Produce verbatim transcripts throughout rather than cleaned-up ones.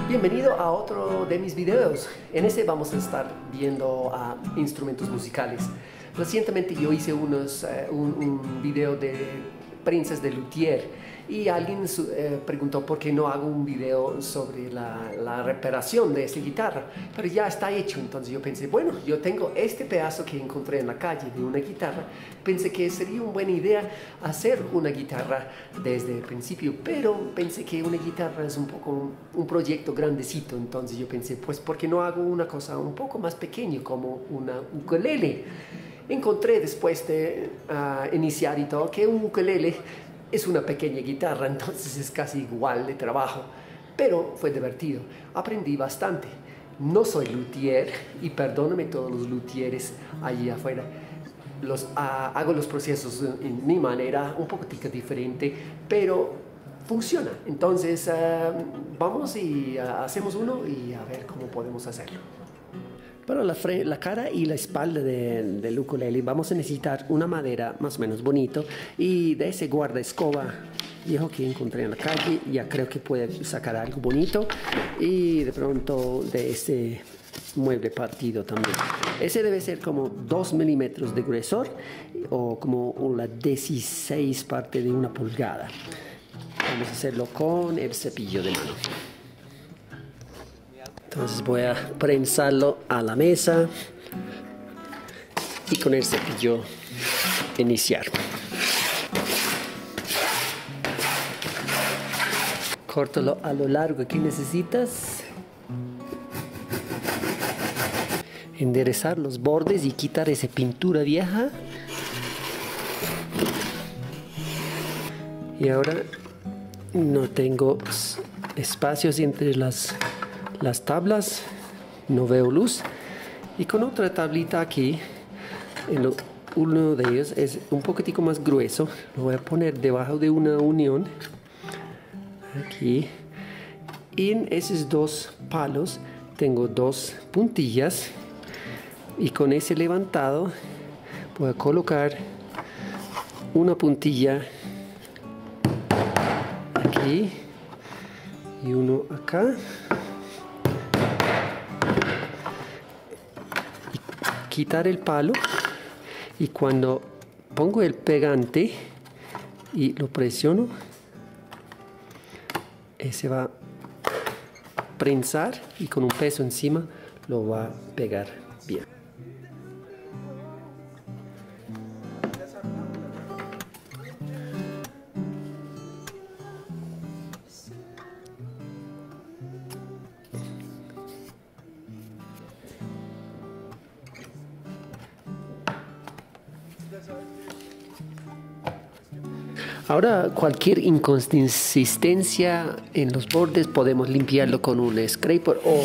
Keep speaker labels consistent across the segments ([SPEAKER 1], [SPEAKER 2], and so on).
[SPEAKER 1] Bienvenido a otro de mis videos. En este vamos a estar viendo uh, instrumentos musicales. Recientemente yo hice unos, uh, un, un video de prensa de luthier y alguien uh, preguntó por qué no hago un video sobre la, la reparación de esta guitarra, pero ya está hecho. Entonces yo pensé, bueno, yo tengo este pedazo que encontré en la calle de una guitarra, pensé que sería una buena idea hacer una guitarra desde el principio, pero pensé que una guitarra es un poco un, un proyecto grandecito. Entonces yo pensé, pues ¿por qué no hago una cosa un poco más pequeña como una ukulele? Encontré después de uh, iniciar y todo que un ukulele es una pequeña guitarra, entonces es casi igual de trabajo, pero fue divertido, aprendí bastante. No soy luthier y perdóname todos los luthieres allí afuera, los, uh, hago los procesos en mi manera, un poquitico diferente, pero funciona. Entonces uh, vamos y uh, hacemos uno y a ver cómo podemos hacerlo. Para la, la cara y la espalda del de ukulele vamos a necesitar una madera más o menos bonito, y de ese guarda escoba viejo que encontré en la calle ya creo que puede sacar algo bonito, y de pronto de este mueble partido también. Ese debe ser como dos milímetros de gruesor o como la dieciséis parte de una pulgada. Vamos a hacerlo con el cepillo de mano. Entonces voy a prensarlo a la mesa y con el cepillo iniciar. Córtalo a lo largo que necesitas. Enderezar los bordes y quitar esa pintura vieja. Y ahora no tengo espacios entre las las tablas, no veo luz, y con otra tablita aquí, en lo, uno de ellos es un poquitico más grueso, lo voy a poner debajo de una unión aquí, y en esos dos palos tengo dos puntillas, y con ese levantado voy a colocar una puntilla aquí y uno acá. Quitar el palo, y cuando pongo el pegante y lo presiono, ese va a prensar y con un peso encima lo va a pegar bien. Ahora cualquier inconsistencia en los bordes podemos limpiarlo con un scraper o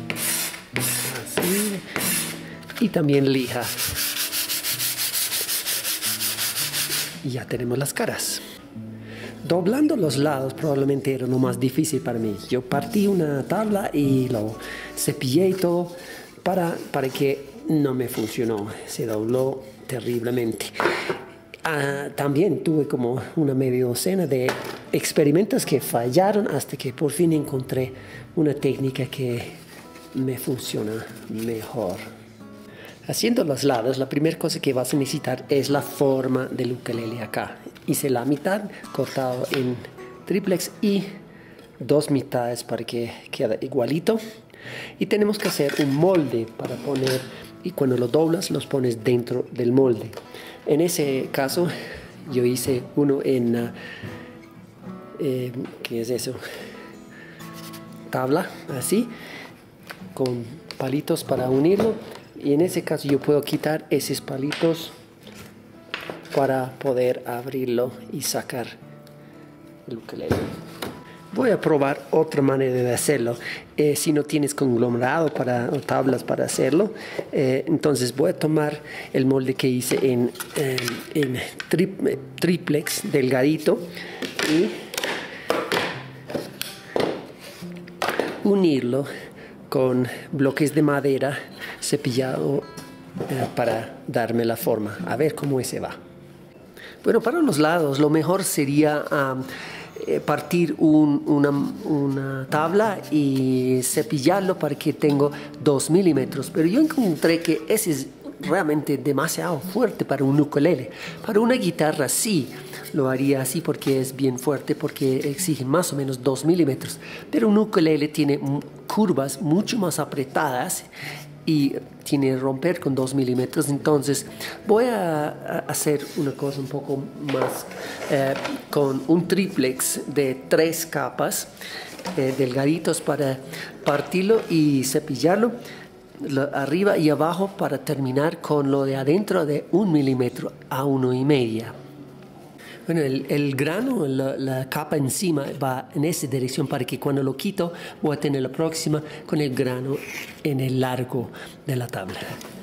[SPEAKER 1] así, y también lija. Y ya tenemos las caras. Doblando los lados probablemente era lo más difícil para mí. Yo partí una tabla y lo cepillé y todo para, para que no me funcionó. Se dobló terriblemente. Uh, también tuve como una media docena de experimentos que fallaron hasta que por fin encontré una técnica que me funciona mejor. Haciendo los lados, la primera cosa que vas a necesitar es la forma del ukelele acá. Hice la mitad cortado en triplex y dos mitades para que quede igualito. Y tenemos que hacer un molde para poner, y cuando lo doblas los pones dentro del molde. En ese caso yo hice uno en, uh, eh, ¿qué es eso? Tabla, así, con palitos para unirlo. Y en ese caso yo puedo quitar esos palitos para poder abrirlo y sacar el ukelele. Voy a probar otra manera de hacerlo. Eh, si no tienes conglomerado para, o tablas para hacerlo, eh, entonces voy a tomar el molde que hice en, eh, en tri, triplex delgadito y unirlo con bloques de madera cepillado eh, para darme la forma. A ver cómo ese va. Bueno, para los lados lo mejor sería um, eh, partir un, una, una tabla y cepillarlo para que tenga dos milímetros, pero yo encontré que ese es realmente demasiado fuerte para un ukulele. Para una guitarra sí lo haría así porque es bien fuerte, porque exige más o menos dos milímetros, pero un ukulele tiene curvas mucho más apretadas y tiene que romper con dos milímetros. Entonces voy a, a hacer una cosa un poco más eh, con un triplex de tres capas eh, delgaditos para partirlo y cepillarlo arriba y abajo para terminar con lo de adentro de un milímetro a uno y media. Bueno, el, el grano, la, la capa encima va en esa dirección para que cuando lo quito voy a tener la próxima con el grano en el largo de la tabla.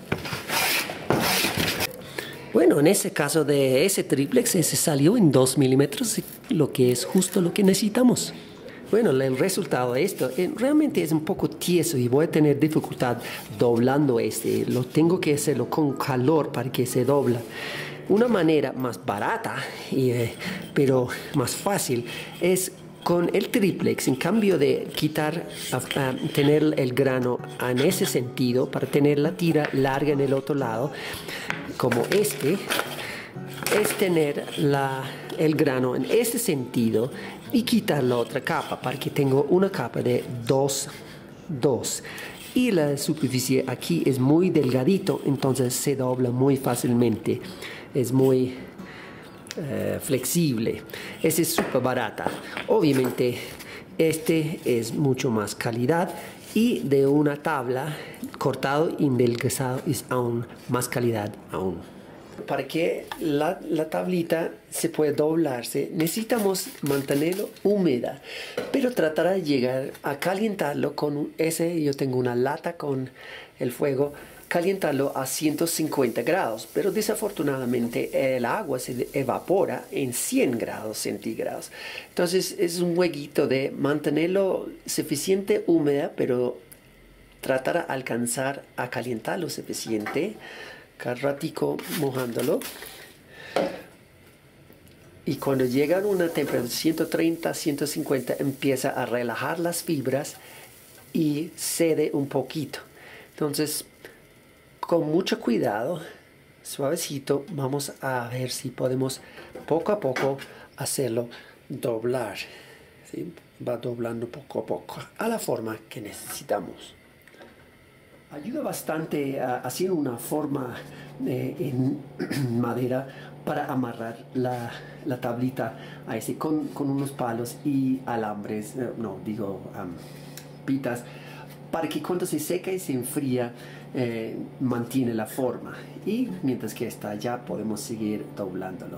[SPEAKER 1] Bueno, en ese caso de ese triplex, ese salió en dos milímetros, lo que es justo lo que necesitamos. Bueno, el resultado de esto eh, realmente es un poco tieso y voy a tener dificultad doblando este. Lo tengo que hacerlo con calor para que se dobla. Una manera más barata, y, eh, pero más fácil, es con el triplex. En cambio de quitar, a, a tener el grano en ese sentido, para tener la tira larga en el otro lado, como este, es tener la, el grano en ese sentido y quitar la otra capa para que tenga una capa de dos, dos. Y la superficie aquí es muy delgadito, entonces se dobla muy fácilmente. Es muy eh, flexible. Ese es súper barata. Obviamente este es mucho más calidad y de una tabla cortado y endelgazado es aún más calidad aún. Para que la, la tablita se pueda doblarse necesitamos mantenerlo húmeda, pero tratar de llegar a calentarlo con ese. Yo tengo una lata con el fuego, calentarlo a ciento cincuenta grados, pero desafortunadamente el agua se evapora en cien grados centígrados. Entonces es un jueguito de mantenerlo suficiente húmeda, pero tratar de alcanzar a calentarlo suficiente, cada ratico mojándolo. Y cuando llega a una temperatura de ciento treinta, ciento cincuenta, empieza a relajar las fibras y cede un poquito. Entonces, con mucho cuidado, suavecito, vamos a ver si podemos poco a poco hacerlo doblar. ¿Sí? Va doblando poco a poco a la forma que necesitamos. Ayuda bastante a hacer una forma eh, en madera para amarrar la, la tablita a ese con, con unos palos y alambres, eh, no, digo um, pitas, para que cuando se seca y se enfría eh, mantiene la forma, y mientras que está ya podemos seguir doblándolo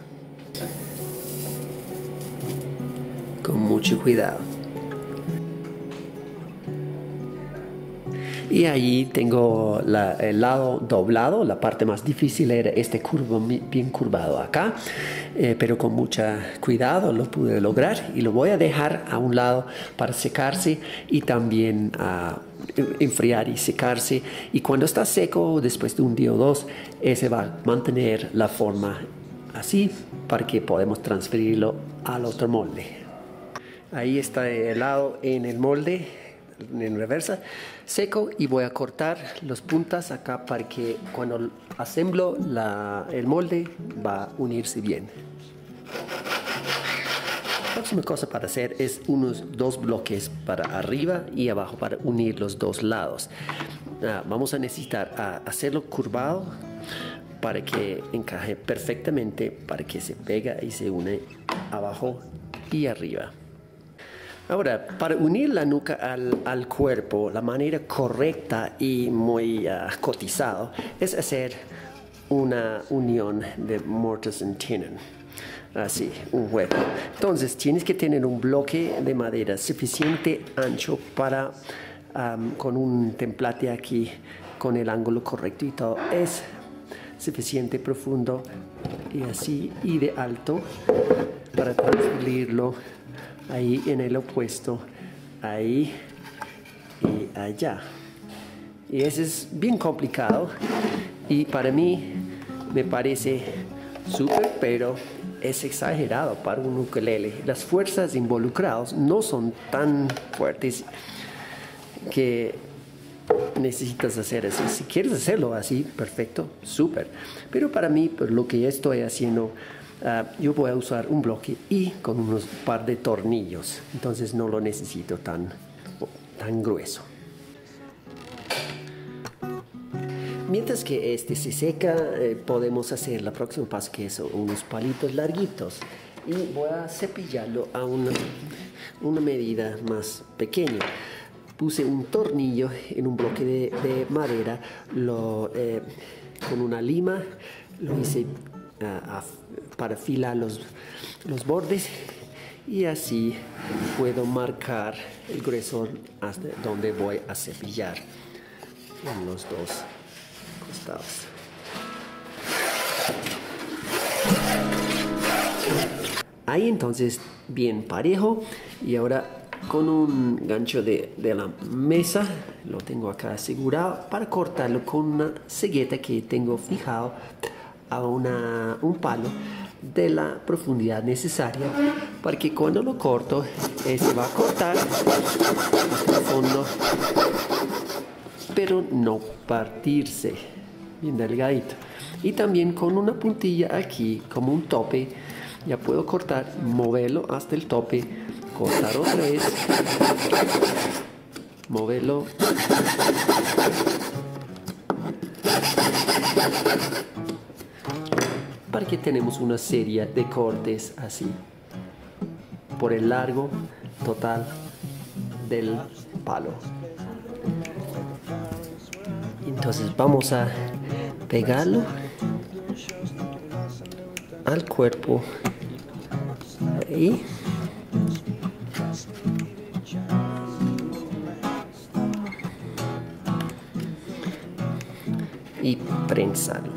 [SPEAKER 1] con mucho cuidado. Y ahí tengo la, el lado doblado. La parte más difícil era este curvo bien curvado acá, eh, pero con mucho cuidado lo pude lograr y lo voy a dejar a un lado para secarse y también uh, enfriar y secarse. Y cuando está seco, después de un día o dos, ese va a mantener la forma así para que podamos transferirlo al otro molde. Ahí está el lado en el molde, en reversa, seco, y voy a cortar las puntas acá para que cuando asemblo la, el molde va a unirse bien. La próxima cosa para hacer es unos dos bloques para arriba y abajo para unir los dos lados. Uh, vamos a necesitar uh, hacerlo curvado para que encaje perfectamente, para que se pega y se une abajo y arriba. Ahora, para unir la nuca al, al cuerpo, la manera correcta y muy uh, cotizado es hacer una unión de mortise and tenon. Así, un hueco. Entonces, tienes que tener un bloque de madera suficiente ancho para, um, con un template aquí, con el ángulo correcto y todo, es suficiente profundo y así, y de alto para transferirlo ahí en el opuesto, ahí y allá. Y eso es bien complicado y para mí me parece súper, pero es exagerado para un ukelele. Las fuerzas involucradas no son tan fuertes que necesitas hacer así. Si quieres hacerlo así, perfecto, súper. Pero para mí, por lo que estoy haciendo, uh, yo voy a usar un bloque y con unos par de tornillos. Entonces no lo necesito tan, tan grueso. Mientras que este se seca, eh, podemos hacer el próximo paso, que son unos palitos larguitos. Y voy a cepillarlo a una, una medida más pequeña. Puse un tornillo en un bloque de, de madera, lo, eh, con una lima, lo hice uh, a, para afilar los, los bordes, y así puedo marcar el gruesor hasta donde voy a cepillar en los dos costados. Ahí entonces bien parejo, y ahora con un gancho de, de la mesa lo tengo acá asegurado para cortarlo con una cegueta que tengo fijado a una, un palo de la profundidad necesaria para que cuando lo corto eh, se va a cortar hasta el fondo, pero no partirse, bien delgadito. Y también con una puntilla aquí como un tope ya puedo cortar, moverlo hasta el tope, cortar otra vez, moverlo, para que tenemos una serie de cortes así por el largo total del palo. Entonces vamos a pegarlo al cuerpo ahí. Y prensarlo.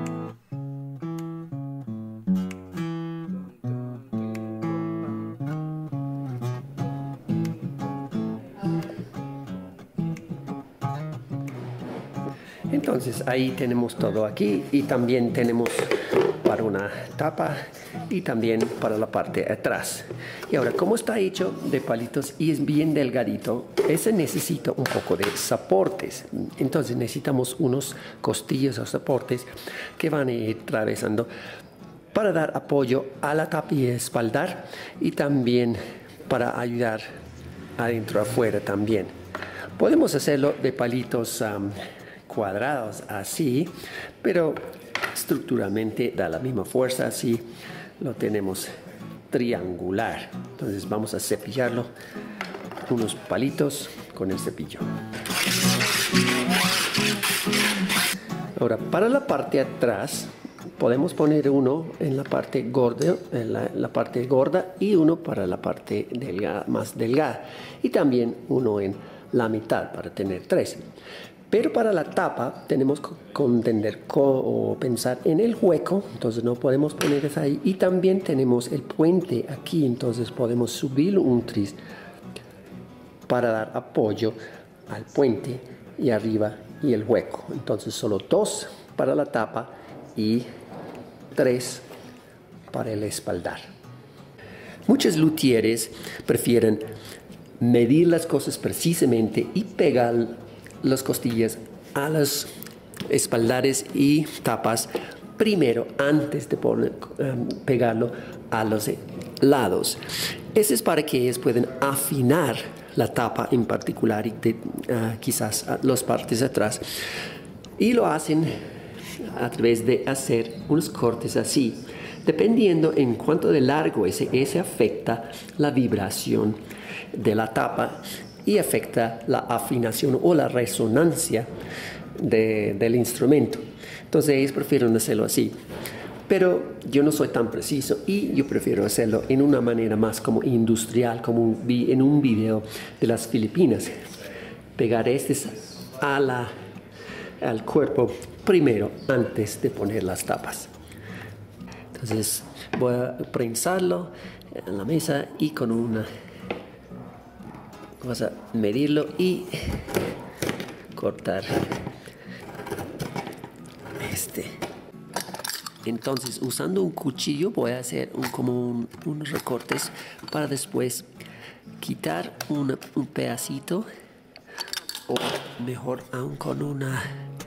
[SPEAKER 1] Entonces ahí tenemos todo aquí, y también tenemos para una tapa y también para la parte de atrás. Y ahora, como está hecho de palitos y es bien delgadito, ese necesita un poco de soportes. Entonces necesitamos unos costillos o soportes que van a ir atravesando para dar apoyo a la tapa y espaldar, y también para ayudar adentro afuera también. Podemos hacerlo de palitos um, cuadrados así, pero estructuralmente da la misma fuerza. Así lo tenemos triangular. Entonces vamos a cepillarlo unos palitos con el cepillo. Ahora, para la parte de atrás podemos poner uno en la parte gorda, en la, la parte gorda, y uno para la parte delgada, más delgada, y también uno en la mitad para tener tres. Pero para la tapa tenemos que entender o pensar en el hueco, entonces no podemos poner eso ahí. Y también tenemos el puente aquí, entonces podemos subir un tris para dar apoyo al puente y arriba y el hueco. Entonces solo dos para la tapa y tres para el espaldar. Muchos luthieres prefieren medir las cosas precisamente y pegar las costillas a los espaldares y tapas primero, antes de poner, um, pegarlo a los lados. Eso es para que ellos puedan afinar la tapa en particular, y de, uh, quizás las partes de atrás, y lo hacen a través de hacer unos cortes así, dependiendo en cuánto de largo ese, ese afecta la vibración de la tapa y afecta la afinación o la resonancia de, del instrumento. Entonces ellos prefieren hacerlo así, pero yo no soy tan preciso y yo prefiero hacerlo en una manera más como industrial, como un, en un video de las Filipinas. Pegar este a la, al cuerpo primero antes de poner las tapas. Entonces voy a prensarlo en la mesa y con una... Vamos a medirlo y cortar este Entonces, usando un cuchillo voy a hacer un, como un, unos recortes para después quitar una, un pedacito, o mejor aún con una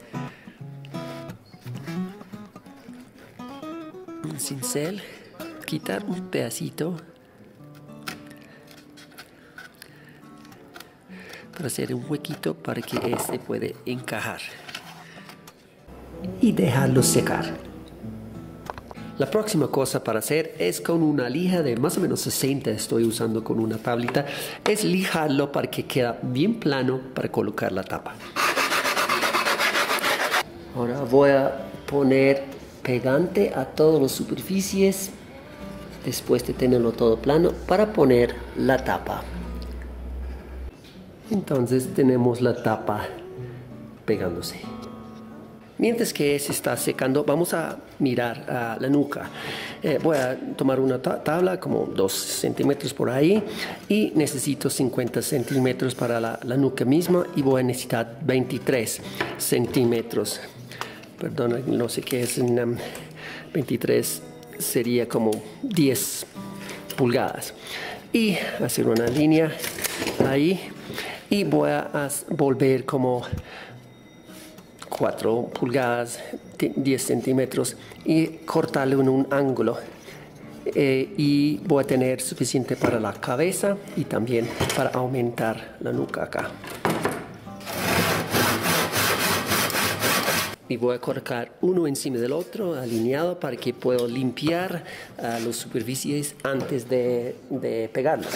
[SPEAKER 1] un cincel, quitar un pedacito para hacer un huequito para que este puede encajar y dejarlo secar. La próxima cosa para hacer es con una lija de más o menos sesenta, estoy usando con una tablita, es lijarlo para que quede bien plano para colocar la tapa. Ahora voy a poner pegante a todas las superficies después de tenerlo todo plano para poner la tapa. Entonces tenemos la tapa pegándose. Mientras que se está secando, vamos a mirar uh, la nuca. Eh, voy a tomar una ta tabla como dos centímetros por ahí y necesito cincuenta centímetros para la, la nuca misma y voy a necesitar veintitrés centímetros. Perdona, no sé qué es en um, veintitrés, sería como diez pulgadas. Y hacer una línea ahí y voy a volver como cuatro pulgadas, diez centímetros y cortarlo en un ángulo. Eh, y voy a tener suficiente para la cabeza y también para aumentar la nuca acá. Y voy a colocar uno encima del otro, alineado, para que pueda limpiar uh, las superficies antes de, de pegarlos.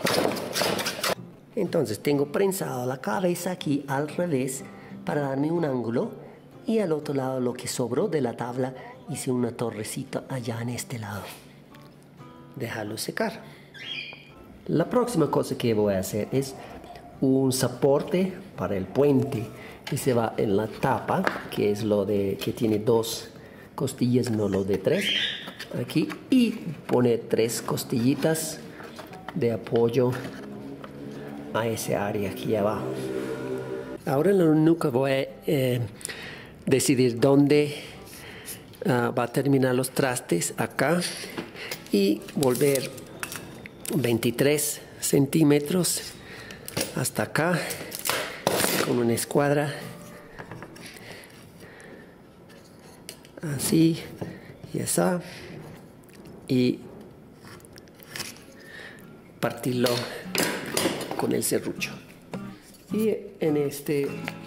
[SPEAKER 1] Entonces tengo prensado la cabeza aquí al revés para darme un ángulo, y al otro lado lo que sobró de la tabla hice una torrecita allá en este lado. Dejarlo secar. La próxima cosa que voy a hacer es un soporte para el puente que se va en la tapa, que es lo de que tiene dos costillas, no lo de tres aquí, y poner tres costillitas de apoyo a ese área aquí abajo. Ahora en la nuca voy a eh, decidir dónde uh, va a terminar los trastes acá y volver veintitrés centímetros hasta acá con una escuadra así y así, y partirlo con el serrucho. Y en este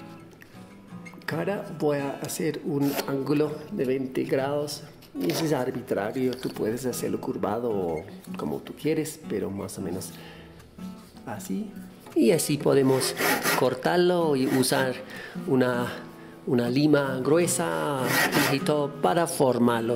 [SPEAKER 1] cara voy a hacer un ángulo de veinte grados. Y eso es arbitrario, tú puedes hacerlo curvado o como tú quieres, pero más o menos así. Y así podemos cortarlo y usar una, una lima gruesa y todo para formarlo.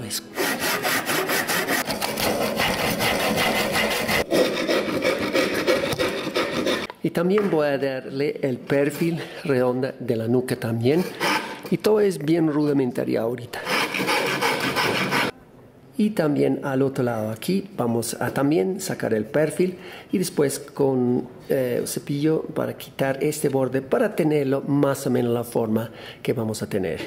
[SPEAKER 1] Y también voy a darle el perfil redondo de la nuca también. Y todo es bien rudimentario ahorita. Y también al otro lado aquí vamos a también sacar el perfil y después con eh, cepillo para quitar este borde para tenerlo más o menos la forma que vamos a tener.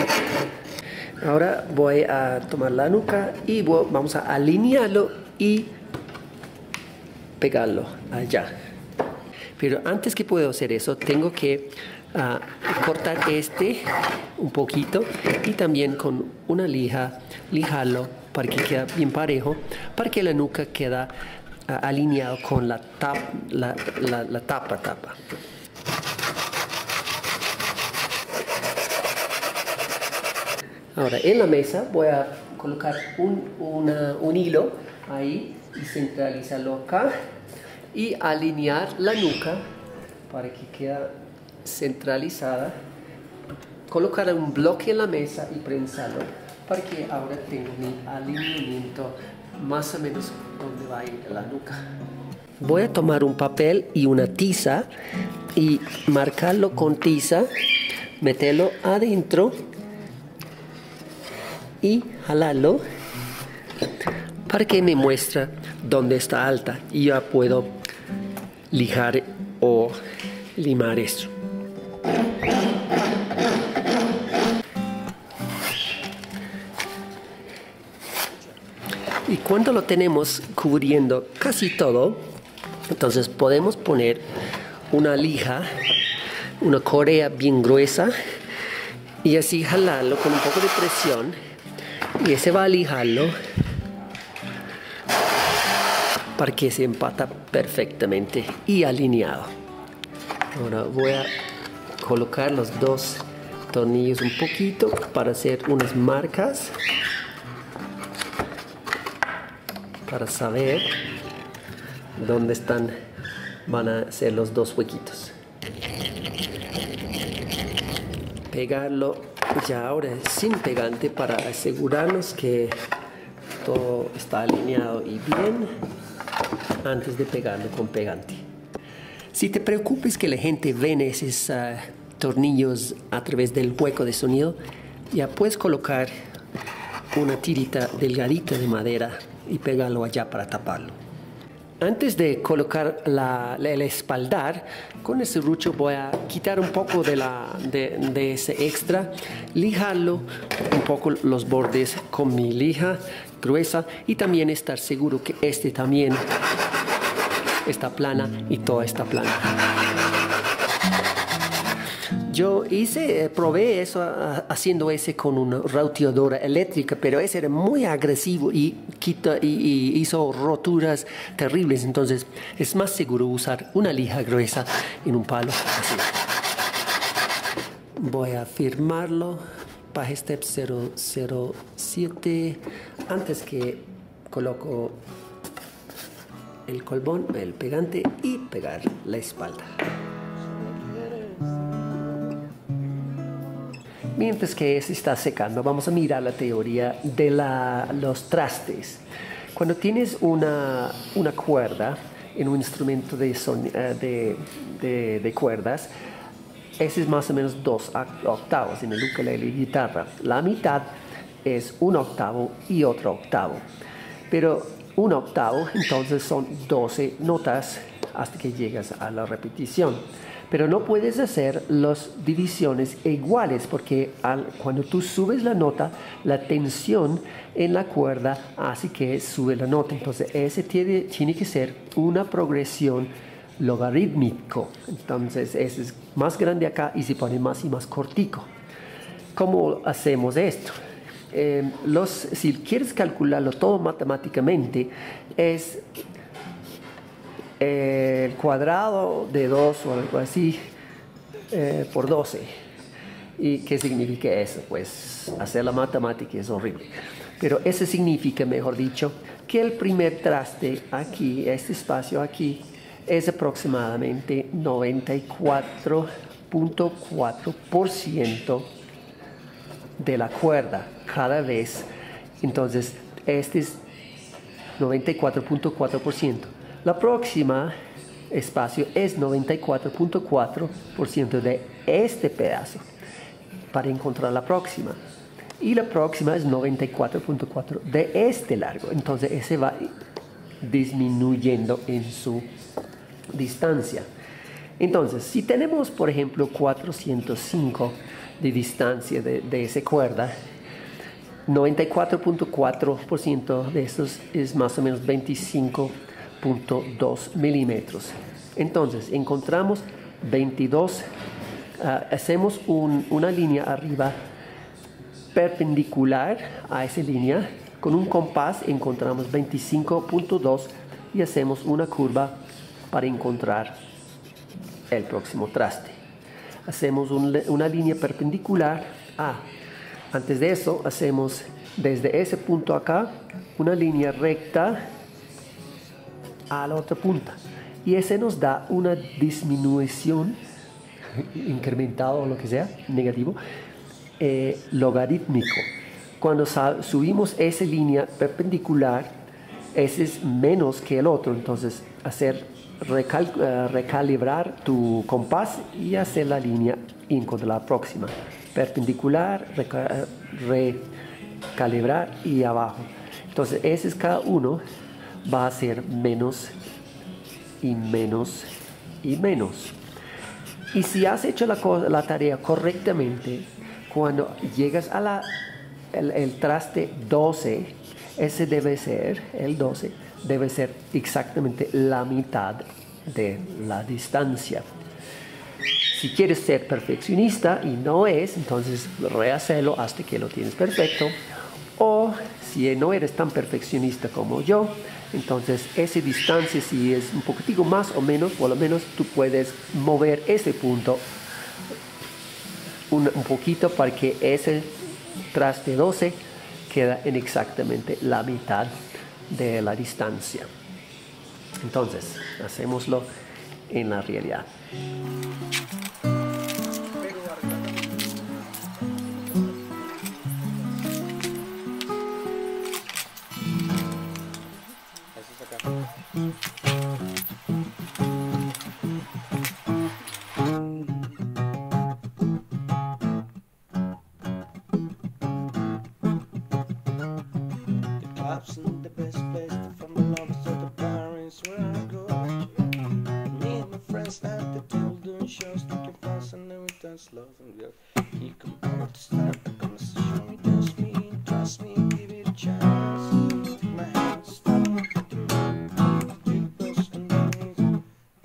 [SPEAKER 1] Ahora voy a tomar la nuca y voy, vamos a alinearlo y pegarlo allá. Pero antes que puedo hacer eso, tengo que uh, cortar este un poquito y también con una lija, lijarlo para que quede bien parejo, para que la nuca quede uh, alineado con la, tap, la, la, la tapa, tapa. Ahora en la mesa voy a colocar un, una, un hilo ahí y centralizarlo acá. Y alinear la nuca para que quede centralizada, colocar un bloque en la mesa y prensarlo para que ahora tenga mi alineamiento más o menos donde va a ir la nuca. Voy a tomar un papel y una tiza y marcarlo con tiza, meterlo adentro y jalarlo para que me muestre dónde está alta y ya puedo lijar o limar esto. Cuando lo tenemos cubriendo casi todo, entonces podemos poner una lija, una correa bien gruesa y así jalarlo con un poco de presión y ese va a lijarlo para que se empata perfectamente y alineado. Ahora voy a colocar los dos tornillos un poquito para hacer unas marcas para saber dónde están, van a ser los dos huequitos. Pegarlo ya ahora sin pegante para asegurarnos que todo está alineado y bien antes de pegarlo con pegante. Si te preocupes que la gente ve esos uh, tornillos a través del hueco de sonido, ya puedes colocar una tirita delgadita de madera y pegarlo allá para taparlo. Antes de colocar la, la, el espaldar, con ese serrucho voy a quitar un poco de, la, de, de ese extra, lijarlo un poco los bordes con mi lija gruesa y también estar seguro que este también está plana y toda está plana. Yo hice, eh, probé eso uh, haciendo ese con una rauteadora eléctrica, pero ese era muy agresivo y, quita, y, y hizo roturas terribles. Entonces es más seguro usar una lija gruesa en un palo así. Voy a firmarlo, Page Step cero cero siete, antes que coloco el colbón, el pegante y pegar la espalda. Mientras que se está secando, vamos a mirar la teoría de la, los trastes. Cuando tienes una, una cuerda en un instrumento de, son, de, de, de cuerdas, ese es más o menos dos octavos en el ukelele y guitarra. La mitad es un octavo y otro octavo. Pero un octavo, entonces son doce notas hasta que llegas a la repetición. Pero no puedes hacer las divisiones iguales porque al, cuando tú subes la nota, la tensión en la cuerda hace que sube la nota. Entonces, ese tiene, tiene que ser una progresión logarítmico. Entonces, ese es más grande acá y se pone más y más cortico. ¿Cómo hacemos esto? Eh, los, si quieres calcularlo todo matemáticamente, es el cuadrado de dos o algo así eh, por doce. ¿Y qué significa eso? Pues hacer la matemática es horrible. Pero eso significa, mejor dicho, que el primer traste aquí, este espacio aquí, es aproximadamente noventa y cuatro punto cuatro por ciento de la cuerda cada vez. Entonces, este es noventa y cuatro punto cuatro por ciento. La próxima espacio es noventa y cuatro punto cuatro por ciento de este pedazo para encontrar la próxima. Y la próxima es noventa y cuatro punto cuatro por ciento de este largo. Entonces ese va disminuyendo en su distancia. Entonces, si tenemos, por ejemplo, cuatrocientos cinco de distancia de, de esa cuerda, noventa y cuatro punto cuatro por ciento de estos es más o menos veinticinco punto dos milímetros. Entonces encontramos veintidós, uh, hacemos un, una línea arriba perpendicular a esa línea. Con un compás encontramos veinticinco punto dos y hacemos una curva para encontrar el próximo traste. Hacemos un, una línea perpendicular. Ah, antes de eso hacemos desde ese punto acá una línea recta a la otra punta y ese nos da una disminución incrementado o lo que sea, negativo, eh, logarítmico. Cuando subimos esa línea perpendicular, ese es menos que el otro. Entonces hacer recal, uh, recalibrar tu compás y hacer la línea y encontrar la próxima perpendicular, reca, recalibrar y abajo. Entonces ese es cada uno va a ser menos y menos y menos. Y si has hecho la, la tarea correctamente, cuando llegas a la, el, el traste doce, ese debe ser, el doce, debe ser exactamente la mitad de la distancia. Si quieres ser perfeccionista y no es, entonces rehacelo hasta que lo tienes perfecto. O si no eres tan perfeccionista como yo, entonces esa distancia, si es un poquitico más o menos, por lo menos tú puedes mover ese punto un, un poquito para que ese traste doce queda en exactamente la mitad de la distancia. Entonces, hacémoslo en la realidad.
[SPEAKER 2] The best place to find my lovers at the Paris where I go. Me and my friends at the table doing shows, looking fast and then we dance slow and go. You come out to start the conversation, we dance me, trust me, give it a chance. Take my hand, stop, put them on, big boss and then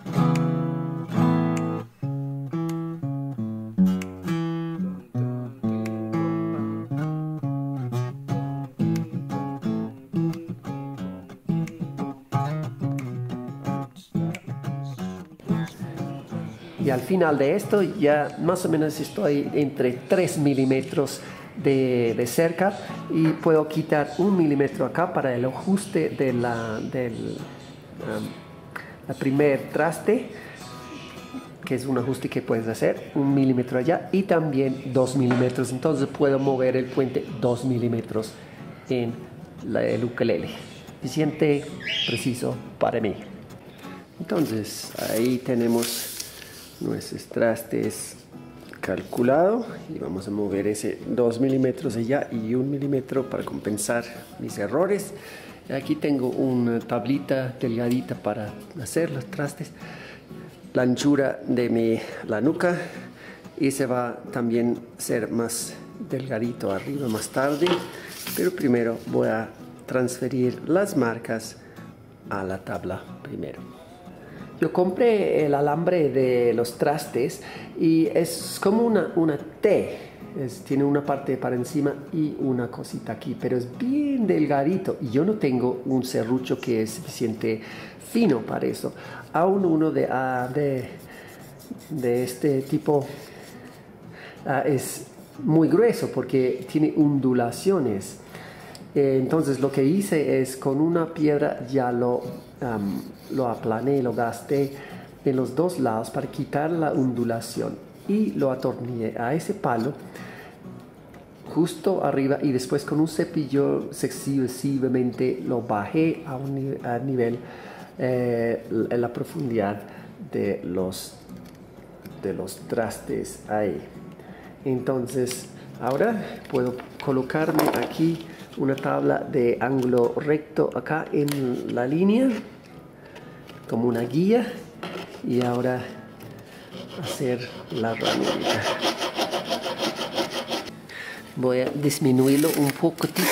[SPEAKER 1] Y al final de esto ya más o menos estoy entre tres milímetros de, de cerca y puedo quitar un milímetro acá para el ajuste de la, del um, la primer traste, que es un ajuste que puedes hacer, un milímetro allá y también dos milímetros. Entonces puedo mover el puente dos milímetros en la, el ukelele. Suficiente, preciso para mí. Entonces ahí tenemos nuestros trastes calculado y vamos a mover ese dos milímetros allá y un milímetro para compensar mis errores. Aquí tengo una tablita delgadita para hacer los trastes, la anchura de mi, la nuca, y se va también a ser más delgadito arriba más tarde, pero primero voy a transferir las marcas a la tabla primero. Yo compré el alambre de los trastes y es como una, una T, es, tiene una parte para encima y una cosita aquí, pero es bien delgadito y yo no tengo un serrucho que es suficiente fino para eso. Aún uno de, uh, de, de este tipo uh, es muy grueso porque tiene ondulaciones. Eh, entonces lo que hice es con una piedra ya lo, um, lo aplané, lo gasté en los dos lados para quitar la ondulación y lo atornillé a ese palo justo arriba y después con un cepillo sucesivamente lo bajé a un nivel, a nivel eh, en la profundidad de los, de los trastes ahí. Entonces ahora puedo colocarme aquí una tabla de ángulo recto acá en la línea como una guía y ahora hacer la ranurita. Voy a disminuirlo un poquitico.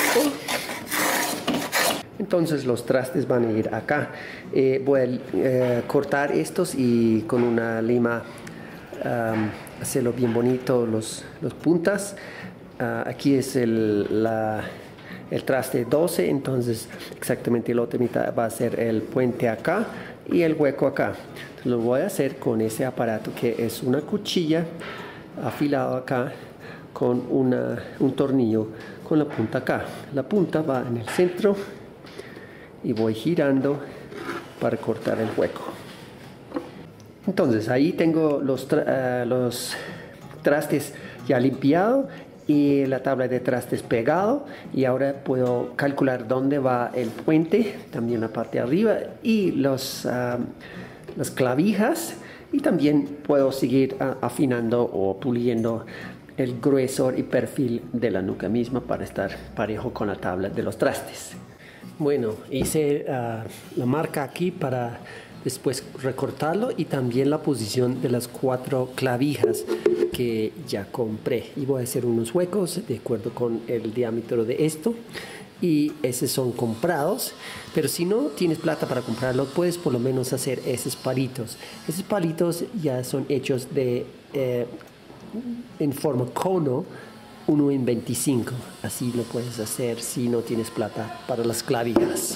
[SPEAKER 1] Entonces los trastes van a ir acá. Eh, voy a eh, cortar estos y con una lima um, hacerlo bien bonito los, los puntas. Uh, aquí es el, la, el traste doce, entonces exactamente la otra mitad va a ser el puente acá y el hueco acá. Entonces, lo voy a hacer con ese aparato que es una cuchilla afilada acá con una, un tornillo con la punta acá. La punta va en el centro y voy girando para cortar el hueco. Entonces ahí tengo los, tra uh, los trastes ya limpiados y la tabla de trastes pegado, y ahora puedo calcular dónde va el puente, también la parte de arriba y los, uh, las clavijas, y también puedo seguir uh, afinando o puliendo el gruesor y perfil de la nuca misma para estar parejo con la tabla de los trastes. Bueno, hice uh, la marca aquí para después recortarlo y también la posición de las cuatro clavijas que ya compré, y voy a hacer unos huecos de acuerdo con el diámetro de esto y esos son comprados, pero si no tienes plata para comprarlo, puedes por lo menos hacer esos palitos. Esos palitos ya son hechos de eh, en forma cono, uno en veinticinco. Así lo puedes hacer si no tienes plata para las clavijas.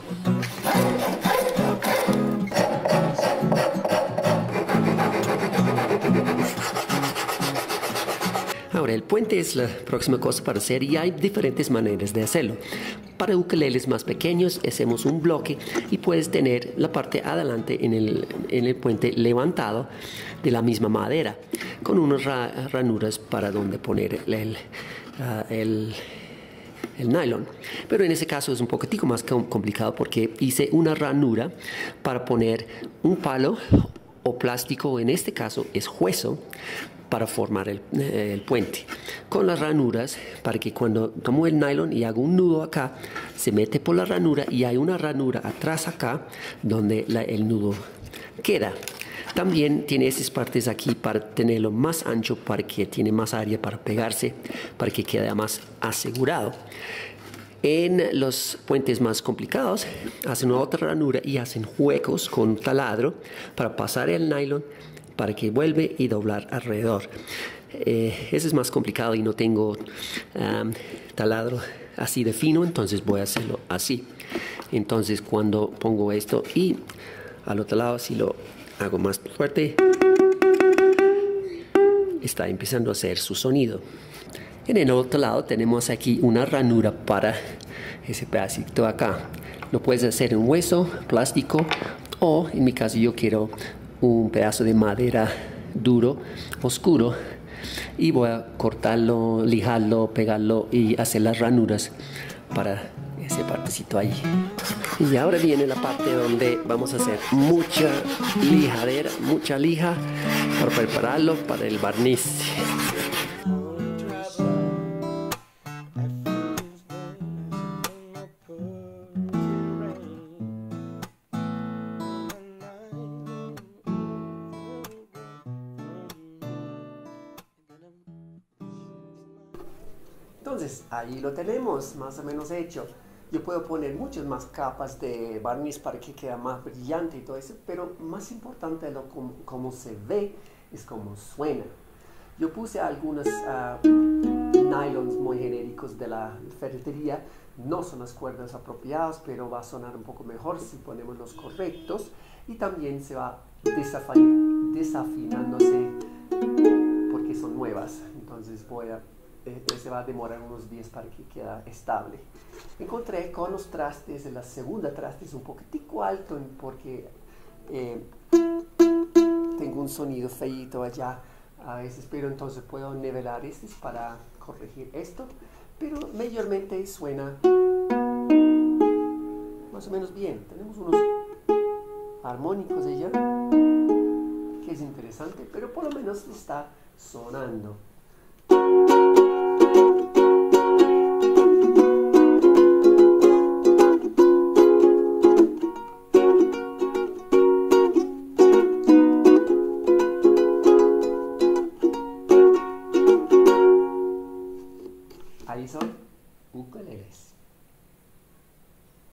[SPEAKER 1] Ahora, el puente es la próxima cosa para hacer y hay diferentes maneras de hacerlo. Para ukuleles más pequeños hacemos un bloque y puedes tener la parte adelante en el, en el puente levantado de la misma madera con unas ra ranuras para donde poner el, uh, el, el nylon. Pero en ese caso es un poquitico más complicado porque hice una ranura para poner un palo o plástico, en este caso es hueso, para formar el, eh, el puente con las ranuras para que cuando tomo el nylon y hago un nudo acá se mete por la ranura y hay una ranura atrás acá donde la, el nudo queda. También tiene esas partes aquí para tenerlo más ancho, para que tiene más área para pegarse, para que quede más asegurado. En los puentes más complicados hacen otra ranura y hacen huecos con taladro para pasar el nylon para que vuelve y doblar alrededor. Eh, ese es más complicado y no tengo um, taladro así de fino, entonces voy a hacerlo así. Entonces cuando pongo esto y al otro lado si lo hago más fuerte, está empezando a hacer su sonido. En el otro lado tenemos aquí una ranura para ese pedacito acá. Lo puedes hacer en hueso, plástico o en mi caso yo quiero un pedazo de madera duro, oscuro, y voy a cortarlo, lijarlo, pegarlo y hacer las ranuras para ese partecito ahí. Y ahora viene la parte donde vamos a hacer mucha lijadera, mucha lija para prepararlo para el barniz. Entonces, ahí lo tenemos, más o menos hecho. Yo puedo poner muchas más capas de barniz para que quede más brillante y todo eso, pero más importante de lo como, como se ve es cómo suena. Yo puse algunos uh, nylons muy genéricos de la ferretería. No son las cuerdas apropiadas, pero va a sonar un poco mejor si ponemos los correctos. Y también se va desafin desafinándose porque son nuevas. Entonces voy a... se va a demorar unos días para que quede estable. Encontré con los trastes, la segunda traste es un poquitico alto porque eh, tengo un sonido feíto allá a veces, pero entonces puedo nivelar este para corregir esto, pero mayormente suena más o menos bien. Tenemos unos armónicos allá, que es interesante, pero por lo menos está sonando.